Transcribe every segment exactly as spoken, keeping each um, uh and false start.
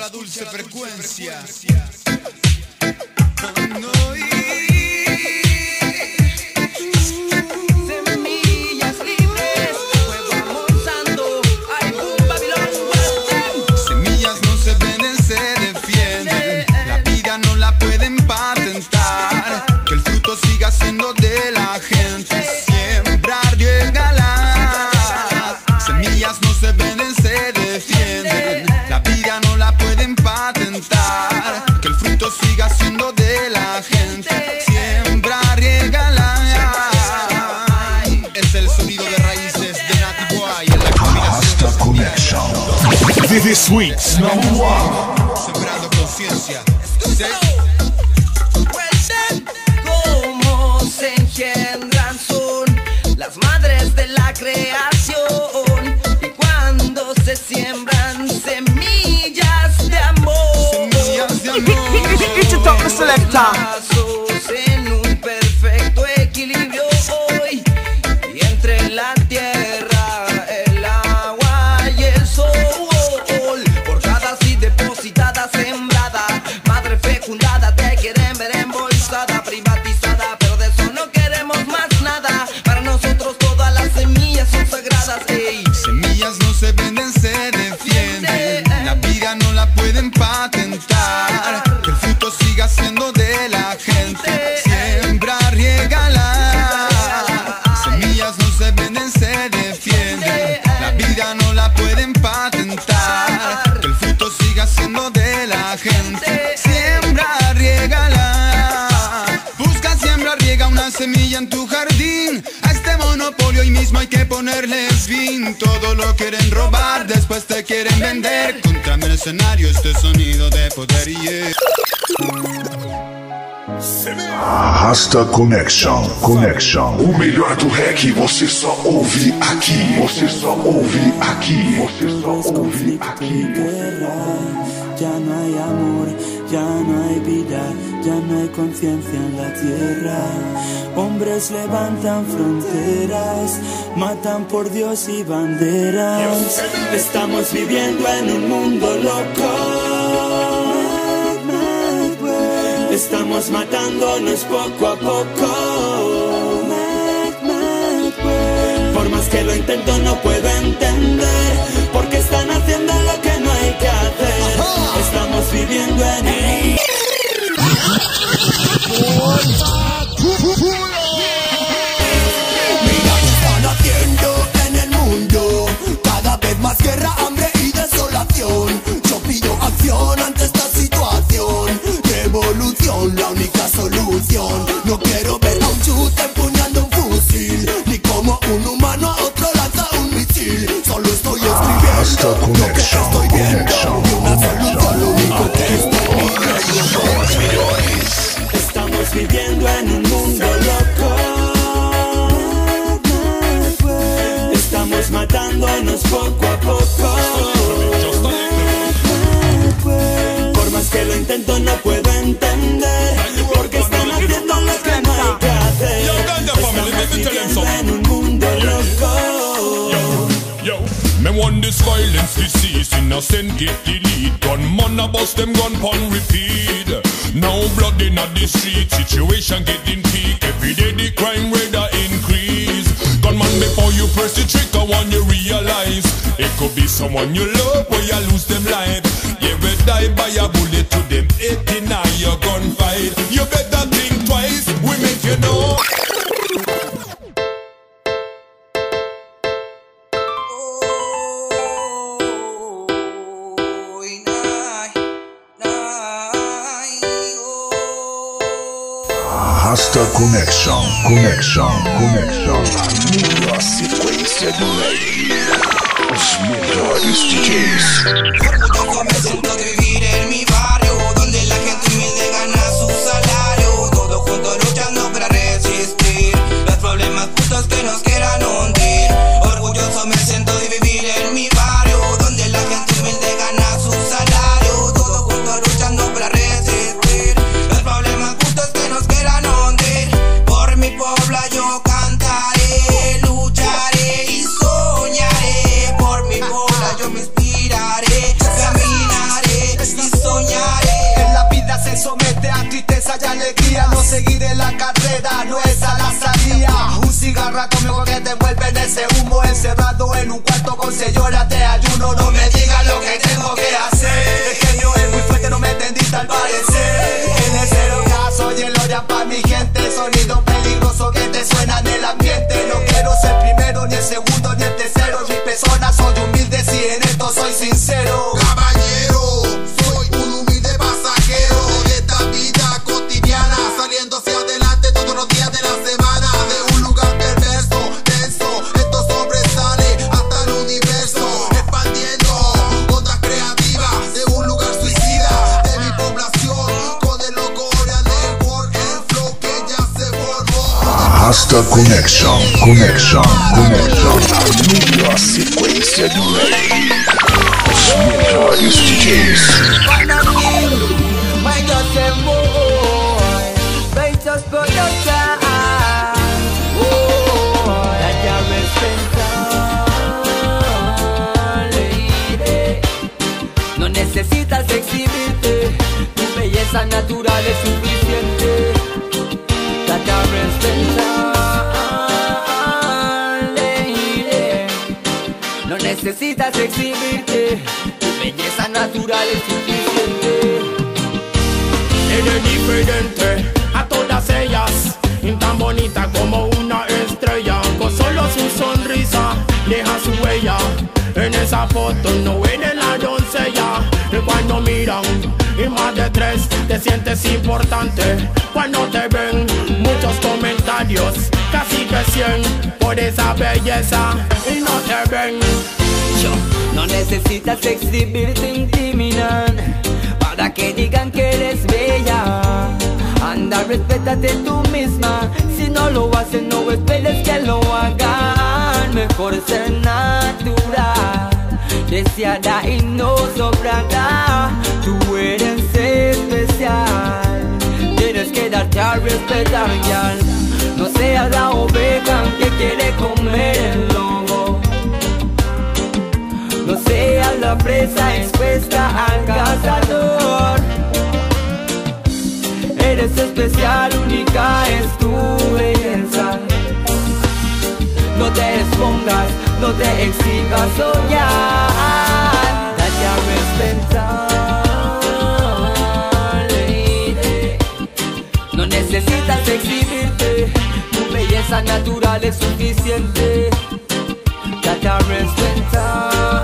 la dulce frecuencia. No, semillas libres, fuego amonzando, hay un Babilón. Semillas no se venden, se defienden. La vida no la pueden patentar. Que el fruto siga siendo de la gente. Siembra, riégala. Semillas no se venden, se defienden. La vida no la pueden patentar. Que el fruto siga siendo de la gente. Siembra, riégala. Es el sonido de raíces de Natty Boy en la Hasta Connection. Vivi Sweets number one. Sembrando conciencia. Cómo se engendran son las madres de la creación. Y cuando se siembran semillas de amor, Semillas de amor. lazos en un perfecto equilibrio hoy. Y entre la tierra, el agua y el sol, por cada así depositada, sembrada, madre fecundada, te quieren ver embolsada, privatizada, pero de eso no queremos más nada. Para nosotros todas las semillas son sagradas, ey. Semillas no se venden, se defienden. La vida no la pueden patentar. Que el fruto siga siendo de la gente. Siembra, riégala. Semillas no se venden, se defienden. La vida no la pueden patentar. Que el fruto siga siendo de la gente. Siembra, riégala. Busca, siembra, riega una semilla en tu jardín. A este monopolio hoy mismo hay que ponerles fin. Todo lo quieren robar, después te quieren vender. Contra mercenario este sonido de poder y yeah. Hasta Connection, Connection. O melhor do reggae você só ouve aqui. Você só ouve aqui. Você só ouve aqui. Ya no hay amor, ya no hay vida, ya no hay conciencia en la tierra. Hombres levantan fronteras, matan por Dios y banderas. Estamos viviendo en un mundo loco. Estamos matándonos poco a poco. Por más que lo intento no puedo entender por qué están haciendo lo que no hay que hacer. Estamos viviendo en el... Mira qué están haciendo en el mundo. Cada vez más guerra, hambre y desolación. Yo pido acción ante esta situación. Revolución, la única solución. No quiero ver a un chute empuñando un fusil, ni como un humano a otro lanza un misil. Solo estoy Hasta escribiendo lo que Connection, estoy viendo. Connection, Y una solución, lo único que estoy pidiendo. Estamos viviendo en un mundo loco. Estamos matándonos poco a poco. Por más que lo intento no puedo entender por qué están haciendo lo que no hay que hacer. Estamos viviendo en un mundo loco. Yo, me want this violence, disease, innocent get delete. Gunman a bust them gun pon repeat. Now blood in the street, situation getting peak. Every day the crime rate a increase. Gunman, before you press the trigger, when you realize it could be someone you love, where you lose them life. You will die by a bullet to them head in your gunfight. You better think twice, we make you know. Hasta Connection, Connection, Connection. A melhor sequência do reggae. Os melhores D Js. Orgulloso me siento de vivir en mi barrio, donde la gente humilde gana su salario. Todos juntos luchando para resistir los problemas justos que nos quieran hundir. Orgulloso me siento de vivir en mi barrio, donde la gente humilde gana su salario. Todos juntos luchando para resistir los problemas justos que nos quieran hundir. Por mi pueblo yo cantaré, lucharé y soñaré. Por mi pueblo yo me inspiraré. y alegría. No seguir en la carrera, no es a la salida. Un cigarro conmigo que te envuelve en ese humo. Encerrado en un cuarto con seis horas de ayuno. No me digas lo que tengo que hacer. El genio es muy fuerte, no me entendiste al parecer. En el cero caso y el Loria pa' mi gente. Sonido peligroso que te suena en el ambiente. No quiero ser primero, ni el segundo, ni el tercero. Mi persona soy humilde, si en esto soy sincero. Caballero, soy un humilde pasajero de esta vida cotidiana, saliendo hacia adelante todos los días de la semana. De un lugar perverso, denso, esto sobresale hasta el universo, expandiendo ondas creativas de un lugar suicida de mi población, con el loco Loria Network, el flow que ya se formó. Arrasta Connection, Connection, Connection. A melhor sequência do reggae. Os melhores D Js. Might just say more, might just put your time. Oh, that ya lady. No necesitas exhibirte, tu belleza natural es suficiente. That ya lady. No necesitas exhibirte, tu belleza natural es suficiente. Eres diferente a todas ellas, y tan bonita como una estrella. Con solo su sonrisa deja su huella. En esa foto no eres la doncella. Y cuando miran y más de tres te sientes importante. Cuando te ven muchos comentarios, casi que cien por esa belleza y no te ven. Yo, no necesitas exhibirte intimidan para que digan que eres bella. Anda, respétate tú misma. Si no lo hacen, no esperes que lo hagan. Mejor ser natural, deseada y no sobrada. Tú eres especial, tienes que darte a respetar, ya. No seas la oveja que quiere comer el lobo. No seas la presa expuesta al cazador. Eres especial, única es tu belleza. No te expongas, no te exijas, soñar. Date a respetar, lady. No necesitas exhibirte, tu belleza natural es suficiente. Date a respetar,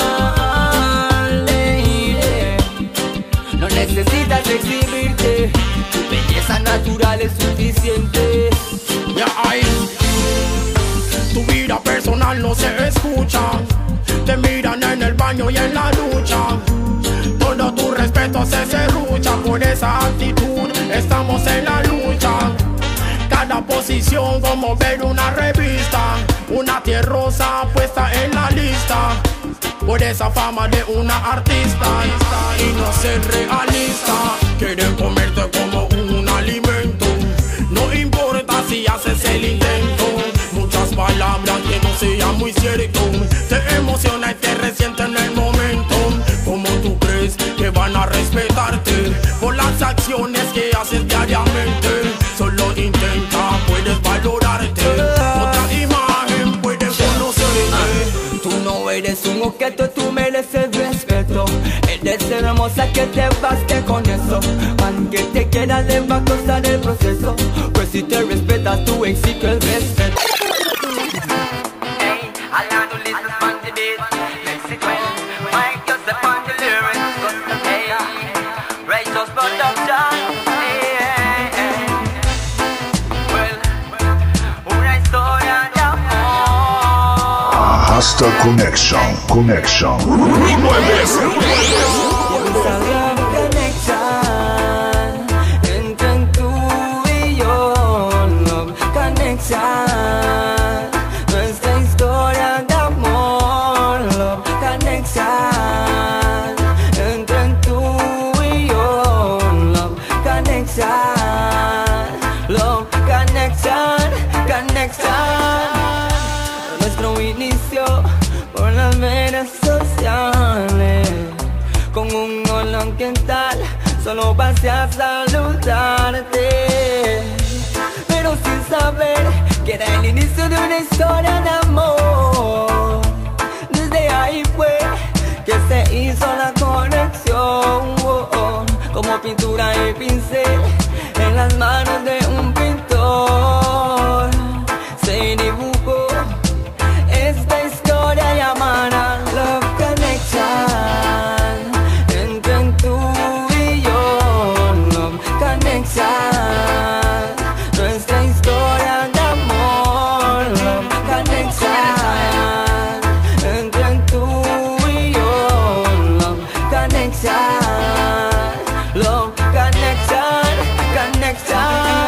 lady. No necesitas exhibirte, tu belleza natural es suficiente. Ya hay, tu vida personal no se escucha. Te miran en el baño y en la ducha. Todo tu respeto se serrucha. Por esa actitud estamos en la lucha. Cada posición como ver una revista. Una tierrosa puesta en la lista. Por esa fama de una artista y no ser realista. Quieren comerte como un alimento. No importa si haces el intento. Muchas palabras que no sean muy cierto. Te emociona y te resiente en el momento. Como tú crees que van a respetarte por las acciones que haces diariamente. Solo intenta, puedes valorarte. Otra imagen puede conocerte. Tú no eres un objeto, tú mereces respeto. Eres hermosa, que te baste con eso. Aunque te quieras, le va a costar el proceso. Pues si te respetas, tú exiges el respeto. Hey, I learned to listen on the beat. Mexico, Mike, just the on the lyrics. Hey, Righteous Production. Hey, hey, hey. Well, una historia de amor. Arrasta Connection, Connection. Esa gran conexión entre tú y yo, love connection. Nuestra historia de amor, love connection. Entre tú y yo, love connection. Love connection, connection. Nuestro inicio por las redes sociales, con un hola ambiental, solo pasé a saludarte, pero sin saber que era el inicio de una historia de amor. Desde ahí fue que se hizo la conexión, oh, oh, como pintura y pincel en las manos de un pintor. Se dibujó esta historia llamada Love Connection, entre tú y yo. Love Connection, nuestra historia de amor. Love Connection, entre tú y yo. Love Connection, Love Connection, Connection.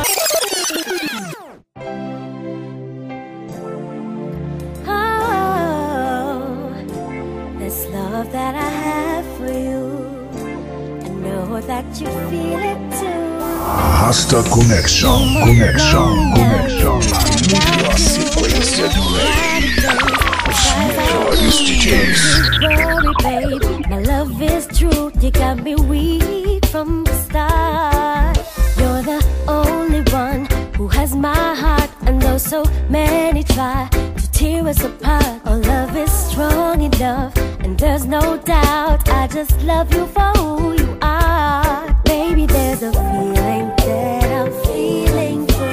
That I have for you, I know that you feel it too. Arrasta Connection, Connection, Connection. A sequência do rei, os melhores D Js. Babe, my love is true. You got me weak from the start. You're the only one who has my heart, and though so many try to tear us apart, our love is strong enough. And there's no doubt, I just love you for who you are. Baby, there's a feeling that I'm feeling for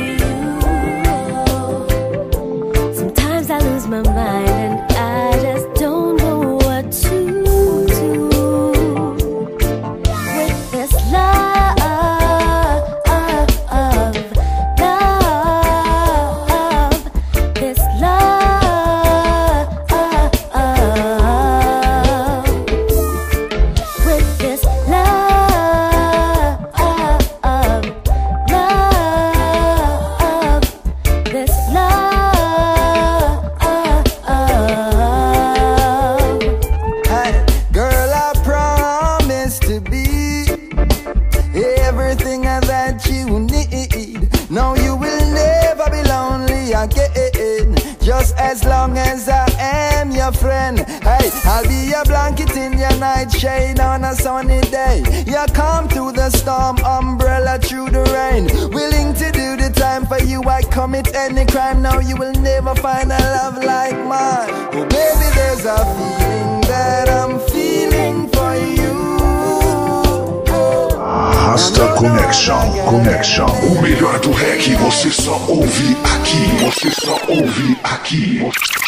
you. Sometimes I lose my mind and I just don't know what to do with this love, love, this love. Just as long as I am your friend. Hey, I'll be your blanket in your nightshade on a sunny day. You come through the storm, umbrella through the rain. Willing to do the time for you, I commit any crime. Now you will never find a love like mine. Oh baby, there's a feeling that I'm feeling for you. Arrasta Connection, Connection. O melhor do reggae você só ouve aqui. Você só ouve aqui.